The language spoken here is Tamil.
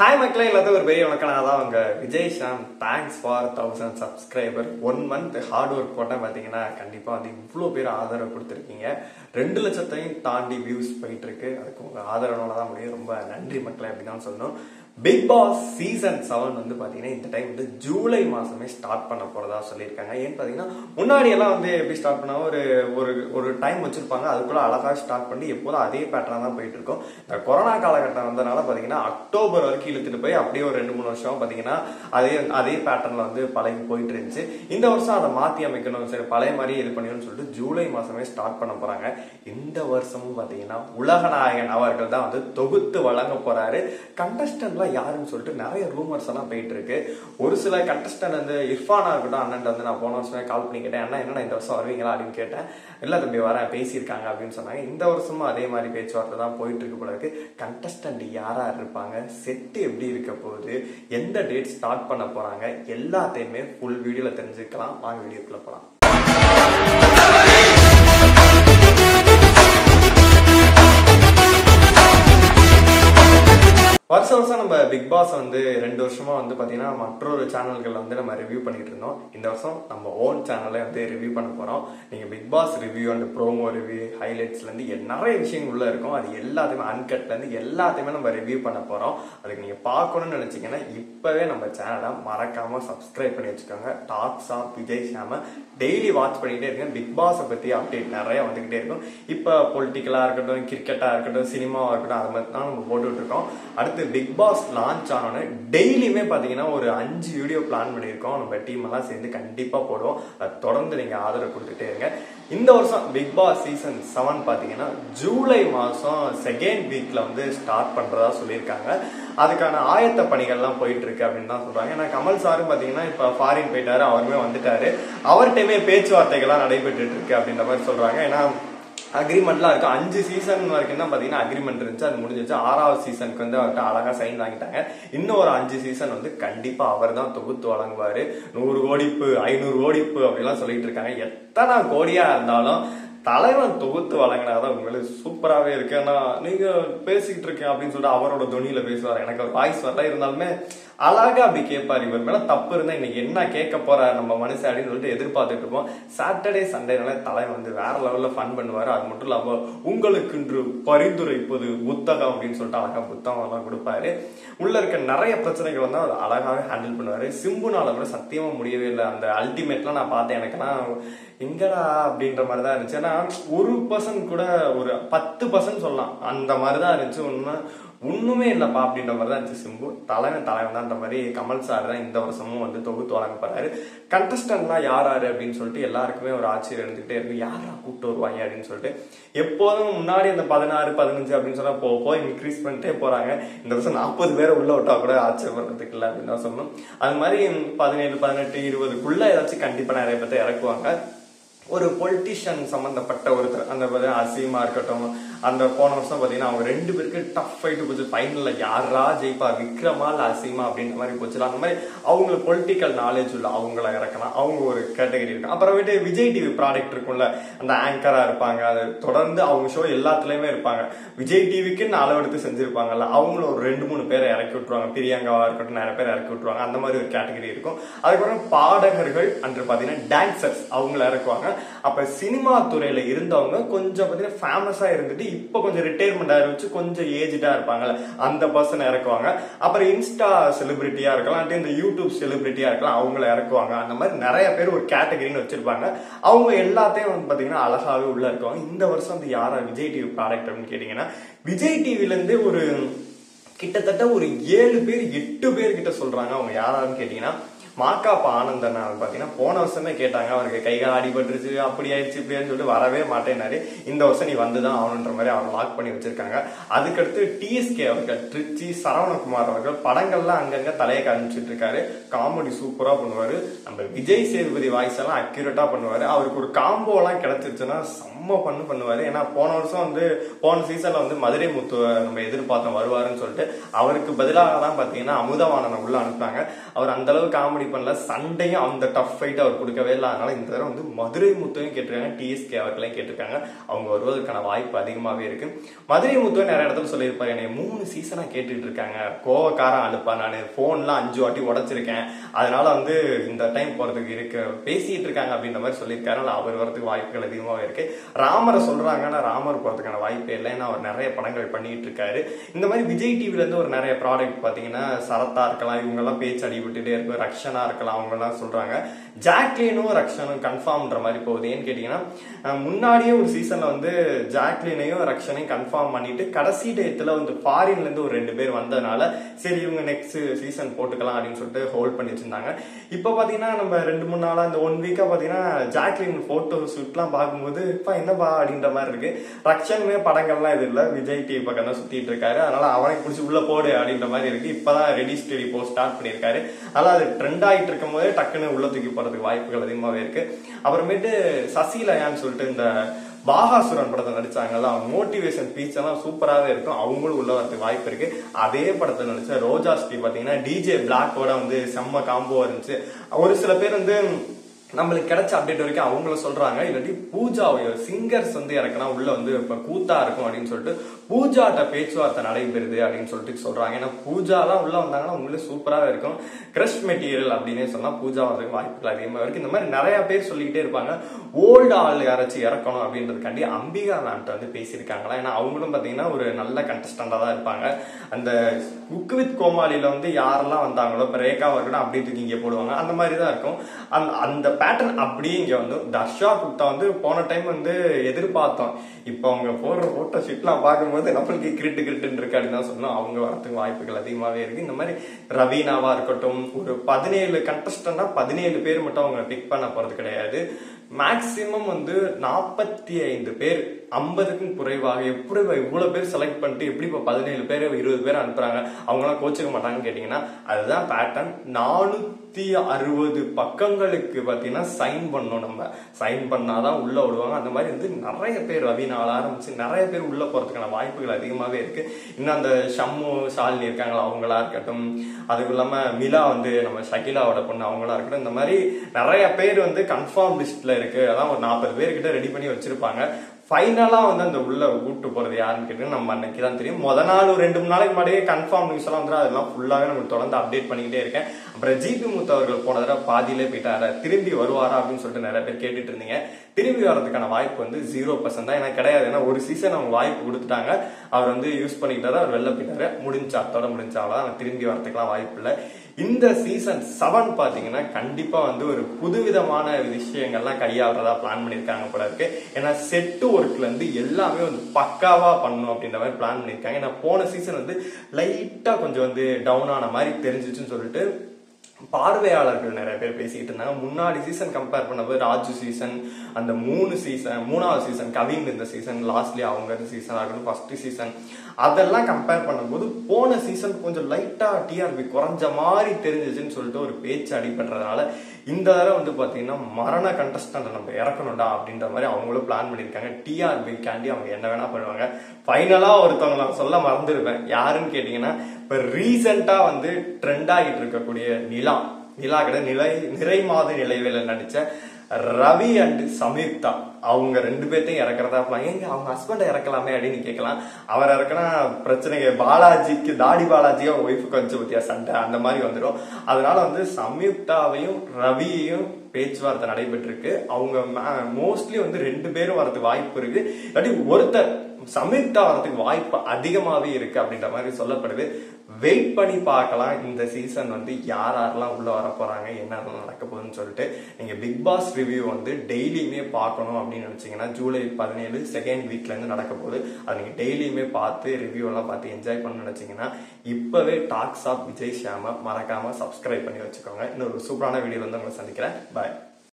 Hi, மக்களே எல்லாத்துக்கும் ஒரு பெரிய வணக்கம். நான் தான் உங்க Vijay Sham. Thanks for 1000 subscriber. 1 month hard work போட்டேன். பார்த்தீங்கன்னா கண்டிப்பாக வந்து இவ்வளோ பேர் ஆதரவு கொடுத்துருக்கீங்க. 2 லட்சத்தையும் தாண்டி வியூஸ் போயிட்டு இருக்கு. அதுக்கு உங்க ஆதரவுனால தான் முடியும். ரொம்ப நன்றி மக்களே அப்படின்னு தான் சொல்லணும். பிக் பாஸ் சீசன் 7 வந்து பாத்தீங்கன்னா இந்த டைம் வந்து ஜூலை மாசமே ஸ்டார்ட் பண்ண போறதா சொல்லியிருக்காங்க. ஏன்னு பாத்தீங்கன்னா முன்னாடி எல்லாம் வந்து எப்படி ஸ்டார்ட் பண்ணா ஒரு டைம் வச்சிருப்பாங்க, அதுக்குள்ள அழகா ஸ்டார்ட் பண்ணி எப்போதும் அதே பேட்டர்ன் தான் போயிட்டு இருக்கும். இந்த கொரோனா காலகட்டம் வந்ததுனால பாத்தீங்கன்னா அக்டோபர் வரைக்கும் இழுத்துட்டு போய் அப்படியே ஒரு 2-3 வருஷம் பாத்தீங்கன்னா அதே பேட்டர்ன்ல வந்து பழகி போயிட்டு இருந்துச்சு. இந்த வருஷம் அதை மாத்தி அமைக்கணும், சரி பழைய மாதிரியே இது பண்ணணும்னு சொல்லிட்டு ஜூலை மாசமே ஸ்டார்ட் பண்ண போறாங்க. இந்த வருஷமும் பாத்தீங்கன்னா உலகநாயகன் அவர்கள் தான் வந்து தொகுத்து வழங்க போறாரு. கண்டஸ்டன்ட் யாருன்னு சொல்லிட்டு நிறைய ரூமர்ஸ் எல்லாம் போயிட்டு இருக்கு. ஒரு சில கண்டஸ்டன்ட் வந்து இர்ஃபானா இருக்கட்டும், அண்ணன் வந்து நான் போன வருஷமே கால் பண்ணி கேட்டேன், அண்ணா என்ன இந்த வருஷம் வருவீங்களா அப்படின்னு கேட்டேன். இல்ல தம்பி வர பேசியிருக்காங்க அப்படின்னு சொன்னாங்க. இந்த வருஷமும் அதே மாதிரி பேச்சுவார்த்தை தான் போயிட்டு இருக்கு போல இருக்கு. கண்டஸ்டன்ட் யாரா இருப்பாங்க, செட் எப்படி இருக்க போகுது, எந்த டேட் ஸ்டார்ட் பண்ண போறாங்க, எல்லாத்தையுமே ஃபுல் வீடியோல தெரிஞ்சுக்கலாம். வாங்க வீடியோக்குள்ள போலாம். வருஷம் நம்ம பிக் பாஸ் வந்து 2 வருஷமா வந்து பாத்தீங்கன்னா மற்றொரு சேனல்கள் வந்து நம்ம ரிவ்யூ பண்ணிட்டு இருந்தோம். இந்த வருஷம் நம்ம ஓன் சேனல்ல வந்து ரிவ்யூ பண்ண போறோம். நீங்க Bigg Boss review and promo review ஹைலைட்ஸ்ல இருந்து நிறைய விஷயங்கள் உள்ள இருக்கும். அது எல்லாத்தையுமே அன்கட்ல இருந்து எல்லாத்தையுமே நம்ம ரிவ்யூ பண்ண போறோம். அதுக்கு நீங்க பார்க்கணும்னு நினைச்சீங்கன்னா இப்பவே நம்ம சேனலை மறக்காம சப்ஸ்கிரைப் பண்ணி வச்சுக்கோங்க. Talks of Vijay Sham daily watch பண்ணிட்டே இருக்கேன். பிக் பாஸை பத்தி அப்டேட் நிறைய வந்துகிட்டே இருக்கும். இப்ப பொலிட்டிக்கலா இருக்கட்டும், கிரிக்கெட்டா இருக்கட்டும், சினிமாவா இருக்கட்டும், அது மாதிரி தான் நம்ம போட்டுட்டு இருக்கோம். அடுத்து பிக் பாஸ் லான்ச் ஆனோன்னு டெய்லியுமே பாத்தீங்கன்னா ஒரு 5 வீடியோ பிளான் பண்ணியிருக்கோம். நம்ம டீம் எல்லாம் சேர்ந்து கண்டிப்பா போடுவோம். அதை தொடர்ந்து நீங்க ஆதரவு கொடுத்துட்டே இருங்க. இந்த வருஷம் பிக் பாஸ் சீசன் 7 பாத்தீங்கன்னா ஜூலை மாசம் 2nd வீக்ல வந்து ஸ்டார்ட் பண்றதா சொல்லியிருக்காங்க. அதுக்கான ஆயத்த பணிகள்லாம் போயிட்டு இருக்கு அப்படின்னு தான் சொல்றாங்க. ஏன்னா கமல் சாரும் பாத்தீங்கன்னா இப்ப ஃபாரின் போயிட்டாரு, அவருமே வந்துட்டாரு. அவர்கிட்டயுமே பேச்சுவார்த்தைகள்லாம் நடைபெற்று இருக்கு அப்படின்ற மாதிரி சொல்றாங்க. ஏன்னா அக்ரிமெண்ட்லாம் இருக்கு. 5 சீசன் வரைக்கும் தான் பாத்தீங்கன்னா அக்ரிமெண்ட் இருந்துச்சு, அது முடிஞ்சிச்சு. 6வது சீசனுக்கு வந்து அவர்கிட்ட அழகா சைன் வாங்கிட்டாங்க. இன்னும் ஒரு 5 சீசன் வந்து கண்டிப்பா அவர் தான் தொகுத்து வழங்குவாரு. 100 கோடிப்பு 500 கோடிப்பு அப்படிலாம் சொல்லிட்டு இருக்காங்க. எத்தனை கோடியா இருந்தாலும் தலைவன் தொகுத்து வழங்கினாதான் உங்களுக்கு சூப்பராகவே இருக்கு. ஏன்னா நீங்க பேசிக்கிட்டு இருக்கேன் அப்படின்னு சொல்லிட்டு அவரோட துணியில பேசுவார். எனக்கு ஒரு வாய்ஸ் வரல, இருந்தாலுமே அழகா அப்படி கேட்பாரு. இவர் மேல தப்பு இருந்தா இன்னைக்கு என்ன கேட்க போறாரு நம்ம மனுஷன் அப்படின்னு சொல்லிட்டு எதிர்பார்த்துட்டு இருப்போம். சாட்டர்டே சண்டேனால தலைவன் வந்து வேற லெவல்ல ஃபன் பண்ணுவாரு. அது மட்டும் இல்லாம உங்களுக்கு இன்று பரிந்துரைப்பது புத்தகம் அப்படின்னு சொல்லிட்டு அழகா புத்தகம் எல்லாம் கொடுப்பாரு. உள்ள இருக்க நிறைய பிரச்சனைகள் வந்து அவர் அழகாவே ஹேண்டில் பண்ணுவாரு. சிம்புனால கூட சத்தியமா முடியவே இல்லை. அந்த அல்டிமேட்லாம் நான் பார்த்தேன், எனக்குலாம் எங்கடா அப்படின்ற மாதிரிதான் இருந்துச்சு. ஏன்னா 1% கூட ஒரு 10% சொல்லலாம் அந்த மாதிரிதான் இருந்துச்சு. ஒண்ணுமே இல்லப்பா அப்படின்ற மாதிரி தான் இருந்துச்சு. சிம்பு தலைவன் தான் மாதிரி கமல் சார் தான் இந்த வருஷமும் வந்து தொகுத்து வழங்க போறாரு. கண்டஸ்டன்ட்லாம் யாரு அப்படின்னு சொல்லிட்டு எல்லாருக்குமே ஒரு ஆச்சரியம் இருந்துகிட்டே இருக்கு. யாரா கூப்பிட்டு வருவாங்க அப்படின்னு சொல்லிட்டு. எப்போதும் முன்னாடி அந்த 16, 15 அப்படின்னு சொன்னா போய் இன்க்ரீஸ் பண்ணிட்டே போறாங்க. இந்த வருஷம் 40 பேரை உள்ள விட்டா கூட ஆச்சரியப்படுறதுக்கு இல்லை அப்படின்னு தான் சொல்லணும். அது மாதிரி 17, 18, 20க்குள்ள ஏதாச்சும் கண்டிப்பா நிறைய பேர்த்த இறக்குவாங்க. ஒரு பொலிட்டிஷியன் சம்பந்தப்பட்ட ஒருத்தர், அந்த அசீமா இருக்கட்டும், அந்த போன வருஷம் பாத்தீங்கன்னா அவங்க 2 பேருக்கு டஃப் ஃபைட் போச்சு. ஃபைனல்ல யாரா ஜெயிப்பா, விக்ரமா இல்ல அசீமா அப்படின்ற மாதிரி போச்சு. அந்த மாதிரி அவங்களுக்கு பொலிட்டிக்கல் நாலேஜ் உள்ள அவங்கள இறக்கலாம். அவங்க ஒரு கேட்டகரி இருக்கு. அப்புறமேட்டு விஜய் டிவி ப்ராடக்ட் இருக்கும்ல, அந்த ஆங்கரா இருப்பாங்க, அது தொடர்ந்து அவங்க ஷோ எல்லாத்துலயுமே இருப்பாங்க. விஜய் டிவிக்குன்னு அளவெடுத்து செஞ்சிருப்பாங்கல்ல, அவங்கள ஒரு 2-3 பேரை இறக்கி விட்டுருவாங்க. பிரியங்காவா இருக்கட்டும், நிறைய பேர் இறக்கி விட்டுருவாங்க. அந்த மாதிரி ஒரு கேட்டகரி இருக்கும். அதுக்கப்புறம் பாடகர்கள் அன்று பாத்தீங்கன்னா டான்சர்ஸ் அவங்கள இறக்குவாங்க. அப்ப சினிமா துறையில இருந்தவங்க கொஞ்சம் பாத்தீங்கன்னா ஃபேமஸா இருந்துட்டு இப்ப கொஞ்சம் ரிட்டையர்மெண்ட் ஆயிடுச்சு, கொஞ்சம் ஏஜ்டா இருப்பாங்கல்ல, அந்த பர்சனை இறக்குவாங்க. அப்புறம் இன்ஸ்டா செலிபிரிட்டியா இருக்கலாம், இந்த யூடியூப் செலிபிரிட்டியா இருக்கலாம், அவங்கள இறக்குவாங்க. அந்த மாதிரி நிறைய பேர் ஒரு கேட்டகரின்னு வச்சிருப்பாங்க. அவங்க எல்லாத்தையும் வந்து பாத்தீங்கன்னா அழகாவே உள்ள இருக்குவாங்க. இந்த வருஷம் வந்து யாரா விஜய் டிவி ப்ராடக்ட் அப்படின்னு கேட்டீங்கன்னா, விஜய் டிவில இருந்து ஒரு கிட்டத்தட்ட ஒரு 7 பேர் 8 பேர் கிட்ட சொல்றாங்க. அவங்க யாரான்னு கேட்டீங்கன்னா, மாக்காப்ப ஆனந்தன் பாத்தீங்கன்னா போன வருஷமே கேட்டாங்க. அவருக்கு கைகால் அடிபட்டுருச்சு, அப்படி ஆயிடுச்சு இப்படின்னு சொல்லிட்டு வரவே மாட்டேன்னாரு. இந்த வருஷம் நீ வந்துதான் ஆகணுன்ற மாதிரி அவர் லாக் பண்ணி வச்சிருக்காங்க. அதுக்கடுத்து டிஎஸ்கே அவர்கள், ட்ரிச்சி, சரவணகுமார் அவர்கள் படங்கள்லாம் அங்கங்க தலையை காமிச்சிட்டு இருக்காரு. காமெடி சூப்பரா பண்ணுவாரு. நம்ம விஜய் சேதுபதி வாய்ஸ் எல்லாம் அக்யூரேட்டா பண்ணுவாரு. அவருக்கு ஒரு காம்போ எல்லாம் கிடைச்சிருச்சுன்னா செம்ம பண்ணுவாரு. ஏன்னா போன சீசன்ல வந்து மதுரை முத்து நம்ம எதிர்பார்த்தோம் வருவாருன்னு சொல்லிட்டு அவருக்கு பதிலாக தான் பாத்தீங்கன்னா அமுதவாணனை உள்ள அனுப்புனாங்க. அவர் அந்த அளவு காமெடி காமெடி பண்ணல, சண்டையும் அந்த டஃப் ஃபைட் அவர் கொடுக்கவே இல்லை. அதனால இந்த தடவை வந்து மதுரை முத்தையும் கேட்டிருக்காங்க, டிஎஸ்கே அவர்களையும் கேட்டிருக்காங்க. அவங்க வருவதற்கான வாய்ப்பு அதிகமாகவே இருக்கு. மதுரை முத்துவை நிறைய இடத்துல சொல்லியிருப்பாரு, என்னை 3 சீசனா கேட்டுட்டு இருக்காங்க, கோவக்காரன் அனுப்பா, நான் போன்லாம் 5 வாட்டி உடைச்சிருக்கேன், அதனால வந்து இந்த டைம் போறதுக்கு இருக்கு பேசிட்டு இருக்காங்க அப்படின்ற மாதிரி சொல்லியிருக்காரு. அவர் வரதுக்கு வாய்ப்புகள் அதிகமாகவே இருக்கு. ராமரை சொல்றாங்க, ஆனா ராமர் போறதுக்கான வாய்ப்பே இல்லை, ஏன்னா அவர் நிறைய படங்கள் பண்ணிட்டு இருக்காரு. இந்த மாதிரி விஜய் டிவில இருந்து ஒரு நிறைய ப்ராடக்ட் பாத்தீங்கன்னா சரத்தா இருக்கலாம், இவங்க எல்லாம் பேச்சு அடிபட்டுட்டே இருக்கும், ரக்ஷனா இருக்கலாம், அவங்க எல்லாம் சொல்றாங்க. ஜாக்லினும் ரக்ஷனும் கன்ஃபார்ம்ன்ற மாதிரி போகுது. ஏன்னு கேட்டீங்கன்னா முன்னாடியே ஒரு சீசன்ல வந்து ஜாக்லினையும் ரக்ஷனையும் கன்ஃபார்ம் பண்ணிட்டு கடைசி டேத்துல வந்து ஃபாரின்ல இருந்து ஒரு 2 பேர் வந்ததுனால சரி இவங்க நெக்ஸ்ட் சீசன் போட்டுக்கலாம் அப்படின்னு சொல்லிட்டு ஹோல்ட் பண்ணி வச்சிருந்தாங்க. இப்ப பாத்தீங்கன்னா நம்ம 2-3 நாளா இந்த 1 வீக்கா பாத்தீங்கன்னா ஜாக்லின் போட்டோ ஷூட்லாம் பார்க்கும்போது இப்ப என்னப்பா அப்படின்ற மாதிரி இருக்கு. ரக்ஷனுமே படங்கள்லாம் இது இல்ல, விஜய் டிவி பக்கம் தான் சுத்திட்டு இருக்காரு, அதனால அவனை பிடிச்சி உள்ள போடு அப்படின்ற மாதிரி இருக்கு. இப்பதான் ரெடி ஸ்டடி போ ஸ்டார்ட் பண்ணிருக்காரு. அதனால அது ட்ரெண்ட் ஆயிட்டு இருக்கும் போதே டக்குன்னு உள்ள தூக்கி போறதுக்கு வாய்ப்புகள் அதிகமாவே இருக்கு. அப்புறமேட்டு சசிலயான்னு சொல்லிட்டு இந்த பாகாசுரன் படத்தை நடிச்சாங்கல்ல, அவங்க மோட்டிவேஷன் ஸ்பீச் எல்லாம் சூப்பராகவே இருக்கும், அவங்களும் உள்ள வரதுக்கு வாய்ப்பு இருக்கு. அதே படத்தை நடிச்ச ரோஜா ஸ்ரீ பாத்தீங்கன்னா டிஜே பிளாக்கோட வந்து செம்ம காம்போ இருந்துச்சு. ஒரு சில பேர் வந்து நம்மளுக்கு கிடைச்ச அப்டேட் வரைக்கும் அவங்கள சொல்றாங்க, இல்லாட்டி பூஜா சிங்கர்ஸ் வந்து இறக்கலாம் உள்ள வந்து இப்ப கூத்தா இருக்கும் அப்படின்னு சொல்லிட்டு பூஜாட்ட பேச்சுவார்த்தை நடைபெறுது அப்படின்னு சொல்லிட்டு சொல்றாங்க. ஏன்னா பூஜாலாம் உள்ள வந்தாங்கன்னா உங்களுக்கு சூப்பராக இருக்கும், கிரஷ் மெட்டீரியல் அப்படின்னே சொன்னா பூஜா வரதுக்கு வாய்ப்புகள் அதிகமாக இருக்கு. இந்த மாதிரி நிறைய பேர் சொல்லிக்கிட்டே இருப்பாங்க. ஓல்டு ஆள் யாராச்சும் இறக்கணும் அப்படின்றதுக்காண்டி அம்பிகா மேம்கிட்ட வந்து பேசியிருக்காங்களா, ஏன்னா அவங்களும் பாத்தீங்கன்னா ஒரு நல்ல கண்டஸ்டண்டா தான் இருப்பாங்க. அந்த குக் வித் கோமாளியில வந்து யாரெல்லாம் வந்தாங்களோ இப்ப ரேகாவா இருக்கட்டும் அப்படி தூக்கி இங்கே போடுவாங்க, அந்த மாதிரி தான் இருக்கும். அந்த பேட்டர்ன் அப்படியே இங்க வந்து தர்ஷா குப்தா வந்து போன டைம் வந்து எதிர்பார்த்தோம். இப்ப அவங்க போடுற போட்டோ ஷீட்லாம் பார்க்கும்போது நம்மளுக்கு கிரிட்டு இருக்கு அப்படின்னு தான் சொல்லணும். அவங்க வரத்துக்கு வாய்ப்புகள் அதிகமாவே இருக்கு. இந்த மாதிரி ரவீனாவா இருக்கட்டும், ஒரு 17 கண்டஸ்டன்ட்னா 17 பேர் மட்டும் அவங்க பிக் பண்ண போறது கிடையாது. மேக்சிமம் வந்து 45 பேர், 50க்கும் குறைவாக. எப்படி இவ்வளவு பேர் செலக்ட் பண்ணிட்டு எப்படி இப்ப 17 பேர் 20 பேர் அனுப்புறாங்க, அவங்க எல்லாம் கோச்சுக்க மாட்டாங்கன்னு கேட்டீங்கன்னா அதுதான் பேட்டர்ன். 460 பக்கங்களுக்கு பாத்தீங்கன்னா சைன் பண்ணணும், நம்ம சைன் பண்ணாதான் உள்ள விடுவாங்க. அந்த மாதிரி வந்து நிறைய பேர் ரவீனால ஆரம்பிச்சு நிறைய பேர் உள்ள போறதுக்கான வாய்ப்புகள் அதிகமாவே இருக்கு. இன்னும் அந்த ஷம்மு ஷாலினி இருக்காங்களா அவங்களா இருக்கட்டும், அதுக்கு இல்லாம மிலா வந்து நம்ம ஷகிலாவோட பொண்ணு அவங்களா இருக்கட்டும், இந்த மாதிரி நிறைய பேர் வந்து கன்ஃபார்ம் லிஸ்ட்ல இருக்கு. அதான் ஒரு 40 பேர்கிட்ட ரெடி பண்ணி வச்சிருப்பாங்க. ஃபைனலா வந்து அந்த உள்ள கூட்டு போறது யாருன்னு கேட்டீங்கன்னா நம்ம அன்னைக்கு தான் தெரியும். முத நாள் ஒரு 2-3 நாளைக்கு முன்னாடியே கன்ஃபார்ம் நியூஸ் எல்லாம் வந்துடும், அதெல்லாம் ஃபுல்லாவே நமக்கு தொடர்ந்து அப்டேட் பண்ணிக்கிட்டே இருக்கேன். அப்புறம் ஜிபி முத்து அவர்கள் போன தடவை பாதியிலே போயிட்டாரு, திரும்பி வருவாரா அப்படின்னு சொல்லிட்டு நிறைய பேர் கேட்டுட்டு இருந்தீங்க. திரும்பி வர்றதுக்கான வாய்ப்பு வந்து 0% தான், ஏன்னா கிடையாது. ஏன்னா ஒரு சீசன் அவங்க வாய்ப்பு கொடுத்துட்டாங்க, அவர் வந்து யூஸ் பண்ணிக்கிட்டாரு, அவர் வெளில போயிட்டாரு, முடிஞ்சா அத்தோட முடிஞ்சாவதான், திரும்பி வரதுக்கெல்லாம் வாய்ப்பு இல்லை. இந்த சீசன் 7 பாத்தீங்கன்னா கண்டிப்பா வந்து ஒரு புதுவிதமான விஷயங்கள்லாம் கையாளுறதா பிளான் பண்ணிருக்காங்க போல இருக்கு. ஏன்னா செட்டு ஒர்க்ல இருந்து எல்லாமே வந்து பக்காவா பண்ணணும் அப்படின்ற மாதிரி பிளான் பண்ணிருக்காங்க. ஏன்னா போன சீசன் வந்து லைட்டா கொஞ்சம் வந்து டவுன் ஆன மாதிரி தெரிஞ்சிச்சுன்னு சொல்லிட்டு பார்வையாளர்கள் நிறைய பேர் பேசிட்டு இருந்தாங்க. முன்னாடி சீசன் கம்பேர் பண்ணும்போது ராஜு சீசன், அந்த 3வது சீசன் கவின் இந்த சீசன், லாஸ்ட்லி அவங்க சீசன் ஆகணும், ஃபர்ஸ்ட் சீசன், அதெல்லாம் கம்பேர் பண்ணும்போது போன சீசன் கொஞ்சம் லைட்டா டிஆர்பி குறைஞ்ச மாதிரி தெரிஞ்சிச்சுன்னு சொல்லிட்டு ஒரு பேச்சு அடிபடுறதுனால இந்த தடவை வந்து பாத்தீங்கன்னா மரண கண்டஸ்டன்ட் நம்ம இறக்கணும்டா அப்படின்ற மாதிரி அவங்களும் பிளான் பண்ணிருக்காங்க. டிஆர்பி காண்டி அவங்க என்ன வேணா பண்ணுவாங்க. ஃபைனலா ஒருத்தவங்க நான் சொல்ல மறந்துருப்பேன், யாருன்னு கேட்டீங்கன்னா இப்ப ரீசெண்டா வந்து ட்ரெண்ட் ஆகிட்டு இருக்கக்கூடிய நிலா கிட்ட நிறை மாத நிலைவேல நடிச்ச ரவி அண்ட் சமீப்தா, அவங்க 2 பேர்த்தையும் இறக்குறதா பிளான். எங்க அவங்க ஹஸ்பண்டை இறக்கலாமே அப்படின்னு கேட்கலாம். அவர் இறக்குனா பிரச்சனைங்க, பாலாஜிக்கு தாடி பாலாஜியும் அவங்க ஒய்ஃபுக்கு வச்சு பத்தியா சண்டை அந்த மாதிரி வந்துடும். அதனால வந்து சமீப்தாவையும் ரவியையும் பேச்சுவார்த்தை நடைபெற்று இருக்கு. அவங்க மோஸ்ட்லி வந்து 2 பேரும் வரதுக்கு வாய்ப்பு இருக்கு, இல்லாட்டி ஒருத்தர் சமீப்தா வரதுக்கு வாய்ப்பு அதிகமாவே இருக்கு அப்படின்ற மாதிரி சொல்லப்படுது. வெயிட் பண்ணி பார்க்கலாம் இந்த சீசன் வந்து யாரெல்லாம் உள்ள வர போறாங்க, என்ன நடக்க போகுதுன்னு சொல்லிட்டு. நீங்க பிக் பாஸ் ரிவ்யூ வந்து டெய்லியுமே பார்க்கணும் அப்படின்னு நினைச்சீங்கன்னா ஜூலை 17 செகண்ட் வீக்ல இருந்து நடக்க போகுது. அதை நீங்க டெய்லியுமே பார்த்து ரிவ்யூ எல்லாம் பார்த்து என்ஜாய் பண்ண நினைச்சீங்கன்னா இப்பவே டாக்ஸ் ஆஃப் விஜய் ஷாம மறக்காம சப்ஸ்கிரைப் பண்ணி வச்சுக்கோங்க. இன்னொரு சூப்பரான வீடியோ வந்து உங்களை சந்திக்கிறேன். பாய்.